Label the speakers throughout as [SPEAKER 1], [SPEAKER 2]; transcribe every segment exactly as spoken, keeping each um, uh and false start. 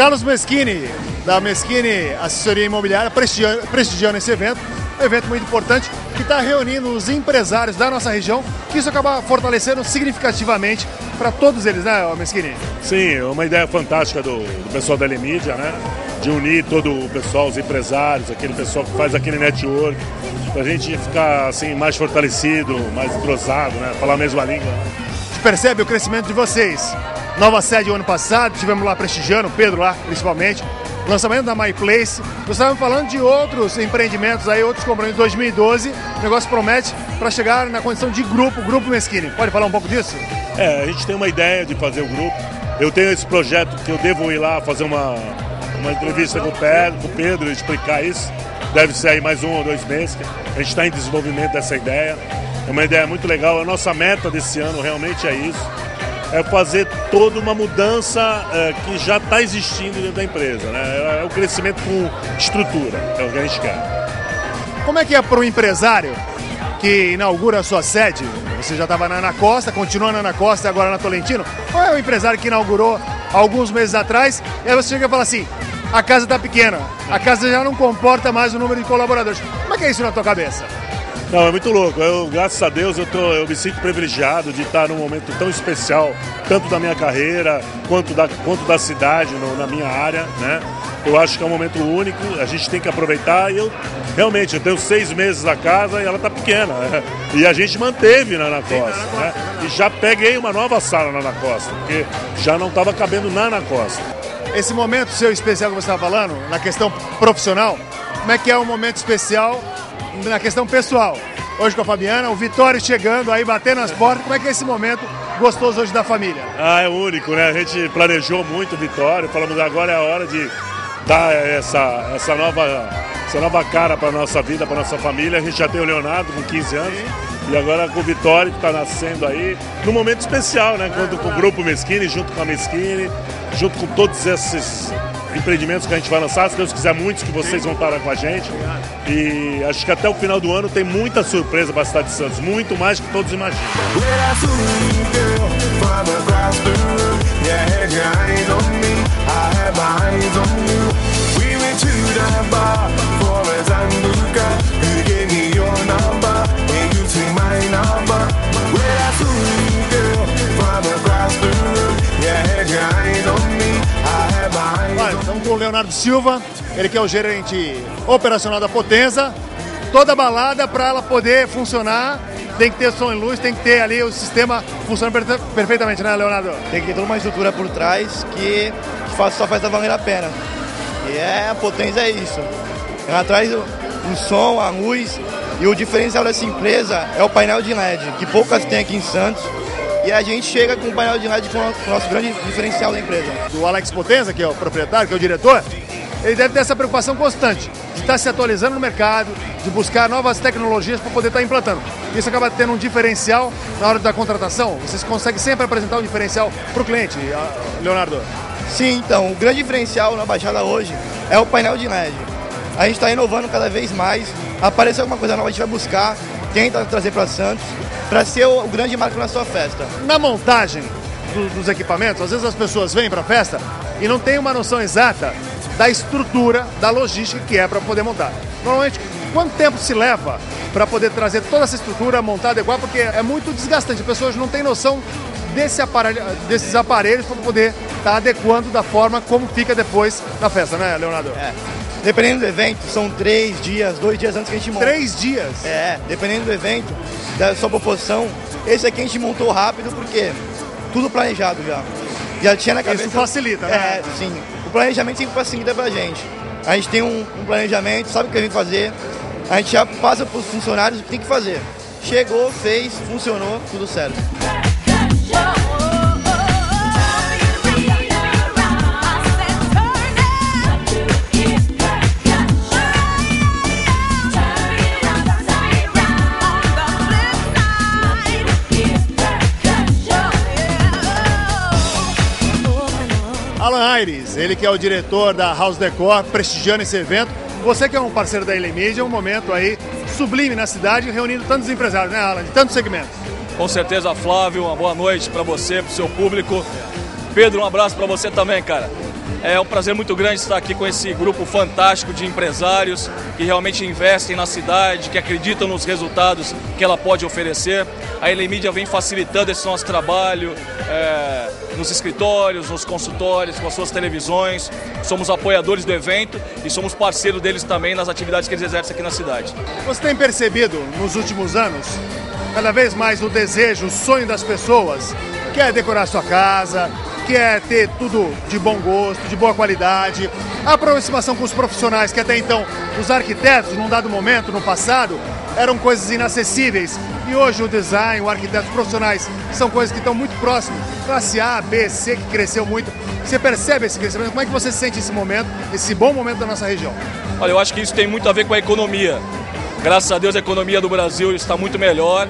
[SPEAKER 1] Carlos Meschini, da Meschini Assessoria Imobiliária, prestigiando, prestigiando esse evento. Um evento muito importante que está reunindo os empresários da nossa região, que isso acaba fortalecendo significativamente para todos eles, né, Meschini?
[SPEAKER 2] Sim, é uma ideia fantástica do, do pessoal da Elemídia, né? De unir todo o pessoal, os empresários, aquele pessoal que faz aquele network, para a gente ficar assim, mais fortalecido, mais entrosado, né? Falar a mesma língua.
[SPEAKER 1] A gente percebe o crescimento de vocês. Nova sede o ano passado, estivemos lá prestigiando, o Pedro lá principalmente. Lançamento da MyPlace. Nós estávamos falando de outros empreendimentos aí, outros compromissos. Em dois mil e doze, o negócio promete para chegar na condição de grupo, Grupo Meschini. Pode falar um pouco disso?
[SPEAKER 2] É, a gente tem uma ideia de fazer o grupo. Eu tenho esse projeto que eu devo ir lá fazer uma, uma entrevista com o Pedro, com o Pedro e explicar isso. Deve ser aí mais um ou dois meses. A gente está em desenvolvimento dessa ideia. É uma ideia muito legal. A nossa meta desse ano realmente é isso. É fazer toda uma mudança é, que já está existindo dentro da empresa, né? É o crescimento com estrutura, é o que a gente quer.
[SPEAKER 1] Como é que é para o empresário que inaugura a sua sede? Você já estava na Ana Costa, continua na Ana Costa e agora na Tolentino. Qual é o empresário que inaugurou alguns meses atrás e aí você chega e fala assim, a casa está pequena, a casa já não comporta mais o número de colaboradores. Como é que é isso na tua cabeça?
[SPEAKER 2] Não, é muito louco. Eu, graças a Deus, eu, tô, eu me sinto privilegiado de estar num momento tão especial, tanto da minha carreira, quanto da, quanto da cidade, no, na minha área, né? Eu acho que é um momento único, a gente tem que aproveitar e eu, realmente, eu tenho seis meses na casa e ela está pequena, né? E a gente manteve na Ana Costa, né? E já peguei uma nova sala na Ana Costa, porque já não estava cabendo na Ana Costa.
[SPEAKER 1] Esse momento seu especial que você estava falando, na questão profissional, como é que é um momento especial na questão pessoal? Hoje com a Fabiana, o Vitório chegando aí, batendo nas portas, como é que é esse momento gostoso hoje da família?
[SPEAKER 2] Ah, é único, né? A gente planejou muito o Vitório, falamos agora é a hora de dar essa, essa, nova, essa nova cara para a nossa vida, para a nossa família. A gente já tem o Leonardo com quinze anos. E agora com o Vitório que está nascendo aí, num momento especial, né? Quando com o Grupo Meschini, junto com a Meschini, junto com todos esses empreendimentos que a gente vai lançar, se Deus quiser, muitos que vocês vão estar com a gente. E acho que até o final do ano tem muita surpresa para a cidade de Santos, muito mais que todos imaginam.
[SPEAKER 1] Estamos com o Leonardo Silva, ele que é o gerente operacional da Potenza. Toda balada, para ela poder funcionar, tem que ter som e luz, tem que ter ali o sistema funcionando per perfeitamente, né, Leonardo?
[SPEAKER 3] Tem que ter toda uma estrutura por trás que, que faz, só faz a valer a pena. E é, a Potenza é isso. Ela traz o, o som, a luz, e o diferencial dessa empresa é o painel de L E D, que poucas tem aqui em Santos. E a gente chega com o painel de L E D com o nosso grande diferencial da empresa.
[SPEAKER 1] O Alex Potenza, que é o proprietário, que é o diretor, ele deve ter essa preocupação constante de estar se atualizando no mercado, de buscar novas tecnologias para poder estar implantando. Isso acaba tendo um diferencial na hora da contratação. Vocês conseguem sempre apresentar um diferencial para o cliente, Leonardo?
[SPEAKER 3] Sim, então, o grande diferencial na Baixada hoje é o painel de L E D. A gente está inovando cada vez mais. Aparecer alguma coisa nova, a gente vai buscar, tenta trazer para Santos, para ser o, o grande marco na sua festa.
[SPEAKER 1] Na montagem do, dos equipamentos, às vezes as pessoas vêm para a festa e não tem uma noção exata da estrutura, da logística que é para poder montar. Normalmente, quanto tempo se leva para poder trazer toda essa estrutura montada igual? Porque é muito desgastante, as pessoas não têm noção desse aparelho, desses aparelhos para poder estar tá adequando da forma como fica depois da festa, né, Leonardo?
[SPEAKER 3] É. Dependendo do evento, são três dias, dois dias antes que a gente monta.
[SPEAKER 1] Três dias?
[SPEAKER 3] É, dependendo do evento, da sua proporção. Esse aqui a gente montou rápido porque tudo planejado já. Já tinha na cabeça.
[SPEAKER 1] Isso facilita, né?
[SPEAKER 3] É, sim. O planejamento sempre facilita pra gente. A gente tem um, um planejamento, sabe o que a gente vai fazer. A gente já passa pros funcionários o que tem que fazer. Chegou, fez, funcionou, tudo certo.
[SPEAKER 1] Alan Aires, ele que é o diretor da House Decor, prestigiando esse evento. Você que é um parceiro da Elemídia, é um momento aí sublime na cidade, reunindo tantos empresários, né, Alan, de tantos segmentos.
[SPEAKER 4] Com certeza, Flávio, uma boa noite para você, para o seu público. Pedro, um abraço para você também, cara. É um prazer muito grande estar aqui com esse grupo fantástico de empresários que realmente investem na cidade, que acreditam nos resultados que ela pode oferecer. A Elemmídia vem facilitando esse nosso trabalho é, nos escritórios, nos consultórios, com as suas televisões. Somos apoiadores do evento e somos parceiros deles também nas atividades que eles exercem aqui na cidade.
[SPEAKER 1] Você tem percebido nos últimos anos, cada vez mais o desejo, o sonho das pessoas, que é decorar sua casa, que é ter tudo de bom gosto, de boa qualidade, a aproximação com os profissionais, que até então os arquitetos, num dado momento, no passado, eram coisas inacessíveis. E hoje o design, o arquiteto, os profissionais são coisas que estão muito próximas. Classe A, B, C, que cresceu muito. Você percebe esse crescimento? Como é que você sente esse momento, esse bom momento da nossa região?
[SPEAKER 4] Olha, eu acho que isso tem muito a ver com a economia. Graças a Deus a economia do Brasil está muito melhor,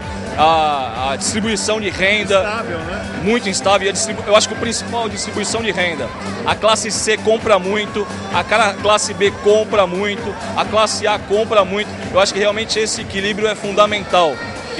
[SPEAKER 4] a, a distribuição de renda
[SPEAKER 1] Instável, né?
[SPEAKER 4] Muito instável, e a distribu... eu acho que o principal é a distribuição de renda. A classe C compra muito, a classe B compra muito, a classe A compra muito. Eu acho que realmente esse equilíbrio é fundamental.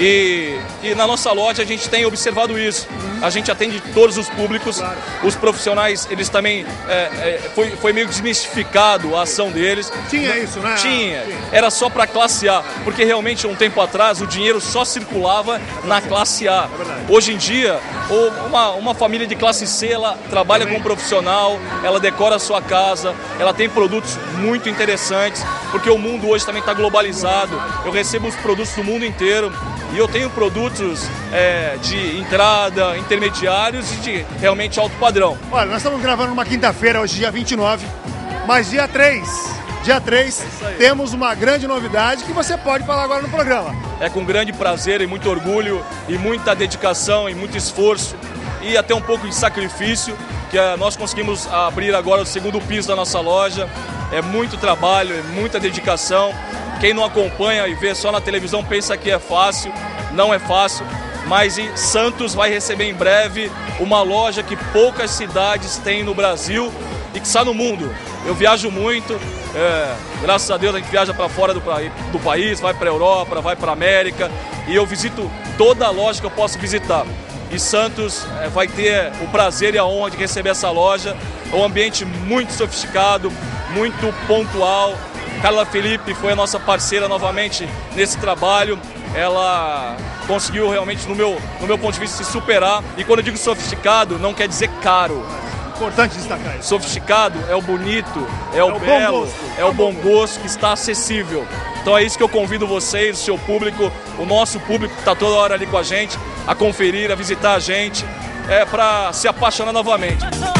[SPEAKER 4] E, e na nossa loja a gente tem observado isso. A gente atende todos os públicos, claro. Os profissionais, eles também, é, é, foi, foi meio desmistificado a ação deles.
[SPEAKER 1] Tinha isso, né?
[SPEAKER 4] Tinha, era só para a classe A, porque realmente um tempo atrás o dinheiro só circulava na classe A. Hoje em dia, uma, uma família de classe C, ela trabalha com um profissional, ela decora a sua casa, ela tem produtos muito interessantes, porque o mundo hoje também está globalizado. Eu recebo os produtos do mundo inteiro. E eu tenho produtos é, de entrada, intermediários e de realmente alto padrão.
[SPEAKER 1] Olha, nós estamos gravando numa quinta-feira, hoje dia vinte e nove, mas dia três, dia três, temos uma grande novidade que você pode falar agora no programa.
[SPEAKER 4] É com grande prazer e muito orgulho e muita dedicação e muito esforço e até um pouco de sacrifício que nós conseguimos abrir agora o segundo piso da nossa loja. É muito trabalho, é muita dedicação. Quem não acompanha e vê só na televisão pensa que é fácil, não é fácil, mas em Santos vai receber em breve uma loja que poucas cidades têm no Brasil e que está no mundo. Eu viajo muito, é, graças a Deus a gente viaja para fora do, do país, vai para a Europa, vai para a América e eu visito toda a loja que eu posso visitar. E Santos é, vai ter o prazer e a honra de receber essa loja. É um ambiente muito sofisticado, muito pontual. Carla Felipe foi a nossa parceira novamente nesse trabalho. Ela conseguiu realmente, no meu, no meu ponto de vista, se superar. E quando eu digo sofisticado, não quer dizer caro.
[SPEAKER 1] Importante destacar isso.
[SPEAKER 4] Sofisticado é o bonito, é, é o,
[SPEAKER 1] o
[SPEAKER 4] belo, é o bom gosto que está acessível. Então é isso que eu convido vocês, o seu público, o nosso público que está toda hora ali com a gente, a conferir, a visitar a gente, é para se apaixonar novamente.